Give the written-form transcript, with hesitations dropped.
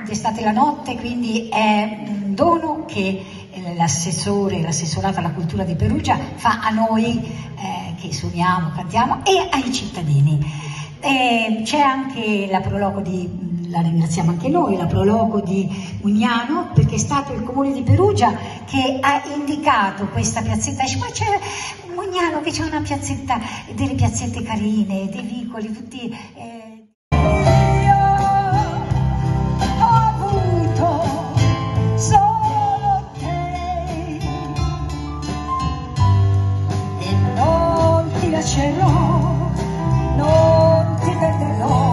d'estate la notte, quindi è un dono che l'assessorata alla cultura di Perugia fa a noi che suoniamo, cantiamo, e ai cittadini. C'è anche la prologo la ringraziamo anche noi, la prologo di Mugnano, perché è stato il comune di Perugia che ha indicato questa piazzetta. Ma c'è Mugnano che c'è una piazzetta, delle piazzette carine, dei vicoli tutti. Io ho avuto solo te e non ti lascerò, non ti perderò.